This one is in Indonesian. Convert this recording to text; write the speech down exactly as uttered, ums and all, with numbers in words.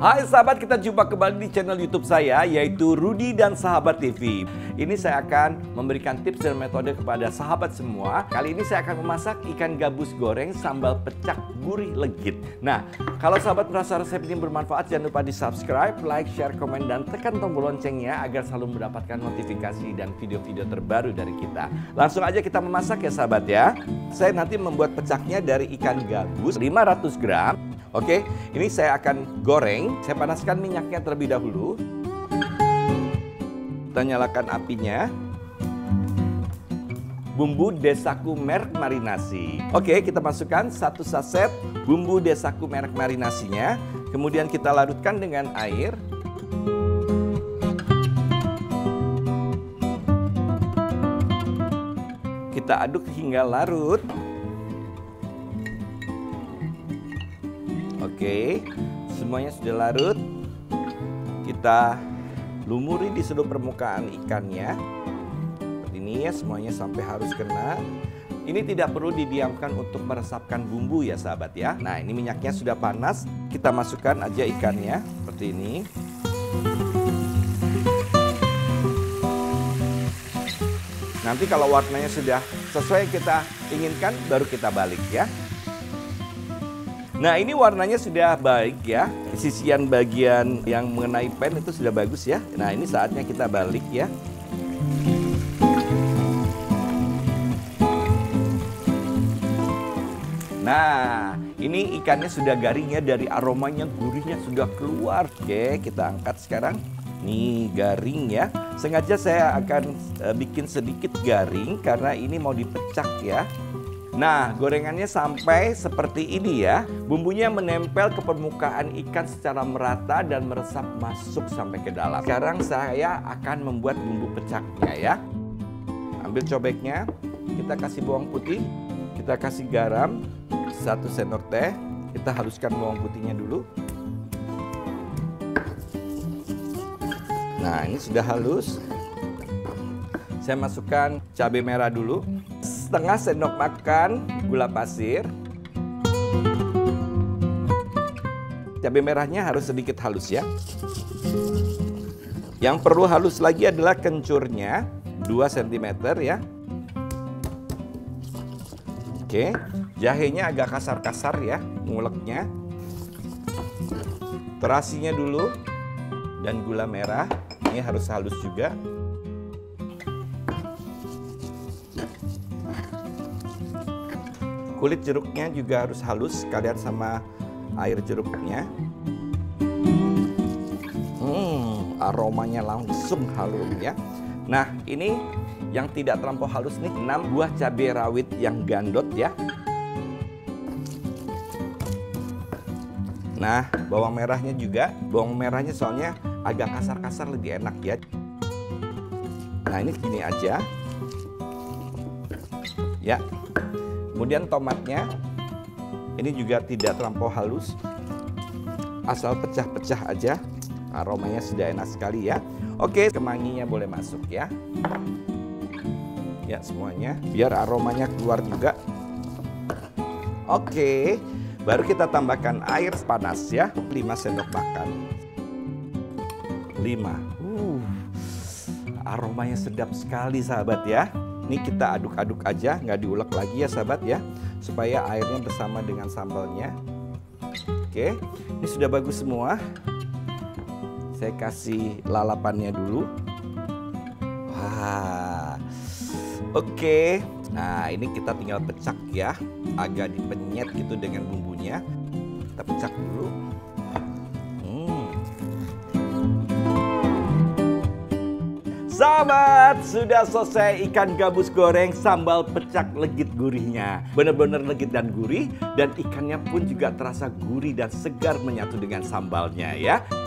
Hai sahabat, kita jumpa kembali di channel YouTube saya, yaitu Rudy dan Sahabat T V. Ini saya akan memberikan tips dan metode kepada sahabat semua. Kali ini saya akan memasak ikan gabus goreng sambal pecak gurih legit. Nah, kalau sahabat merasa resep ini bermanfaat, jangan lupa di subscribe, like, share, komen, dan tekan tombol loncengnya agar selalu mendapatkan notifikasi dan video-video terbaru dari kita. Langsung aja kita memasak ya sahabat ya. Saya nanti membuat pecaknya dari ikan gabus lima ratus gram. Oke, ini saya akan goreng. Saya panaskan minyaknya terlebih dahulu. Kita nyalakan apinya. Bumbu desaku merek marinasi. Oke, kita masukkan satu saset bumbu desaku merek marinasinya. Kemudian kita larutkan dengan air. Kita aduk hingga larut. Oke, semuanya sudah larut. Kita lumuri di seluruh permukaan ikannya. Seperti ini ya, semuanya sampai harus kena. Ini tidak perlu didiamkan untuk meresapkan bumbu ya sahabat ya. Nah, ini minyaknya sudah panas. Kita masukkan aja ikannya seperti ini. Nanti kalau warnanya sudah sesuai yang kita inginkan, baru kita balik ya. Nah, ini warnanya sudah baik ya. Sisian bagian yang mengenai pan itu sudah bagus ya. Nah, ini saatnya kita balik ya. Nah, ini ikannya sudah garing ya, dari aromanya, gurihnya sudah keluar. Oke, kita angkat sekarang. Nih, garing ya. Sengaja saya akan uh, bikin sedikit garing karena ini mau dipecak ya. Nah, gorengannya sampai seperti ini ya. Bumbunya menempel ke permukaan ikan secara merata dan meresap masuk sampai ke dalam. Sekarang saya akan membuat bumbu pecaknya ya. Ambil cobeknya, kita kasih bawang putih, kita kasih garam, satu sendok teh. Kita haluskan bawang putihnya dulu. Nah, ini sudah halus. Saya masukkan cabai merah dulu. Setengah sendok makan gula pasir. Cabai merahnya harus sedikit halus ya. Yang perlu halus lagi adalah kencurnya, dua sentimeter ya. Oke, jahenya agak kasar-kasar ya, nguleknya. Terasinya dulu dan gula merah, ini harus halus juga. Kulit jeruknya juga harus halus sekalian sama air jeruknya. Hmm, aromanya langsung harum ya. Nah, ini yang tidak terlampau halus nih, enam buah cabai rawit yang gandot ya. Nah, bawang merahnya juga. Bawang merahnya soalnya agak kasar-kasar, lebih enak ya. Nah, ini gini aja. Ya. Kemudian tomatnya, ini juga tidak terlampau halus, asal pecah-pecah aja, aromanya sudah enak sekali ya. Oke, kemanginya boleh masuk ya. Ya, semuanya, biar aromanya keluar juga. Oke, baru kita tambahkan air panas ya, lima sendok makan. lima, uh, aromanya sedap sekali sahabat ya. Ini kita aduk-aduk aja, nggak diulek lagi ya sahabat ya, supaya airnya bersama dengan sambalnya. Oke, ini sudah bagus semua. Saya kasih lalapannya dulu. Wah, oke. Nah, ini kita tinggal pecak ya, agak dipenyet gitu dengan bumbunya. Kita pecak dulu. Sahabat, sudah selesai ikan gabus goreng sambal pecak legit gurihnya. Benar-benar legit dan gurih, dan ikannya pun juga terasa gurih dan segar menyatu dengan sambalnya ya.